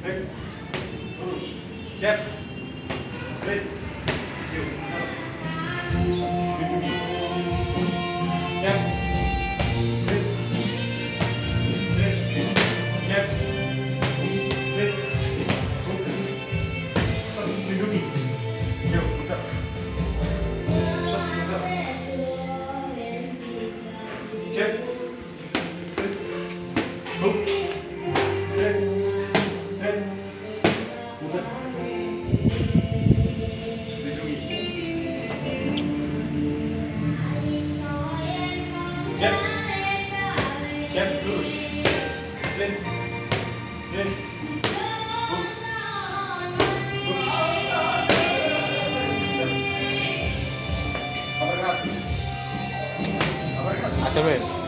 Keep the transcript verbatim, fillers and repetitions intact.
Straight. Lurus. Jab. Straight. Yuk. Lindungi. Jab. Straight. Straight. Jab. Straight. Hook. Set. Lindungi. Yuk. Putar. Set. Putar. Jab. Straight. Hook. Straight. Straight. Putar. Lindungi. Jab. Jab. Lurus. Straight. Straight. Hook. Hook. Uppercut. Uppercut. Ada, Wei.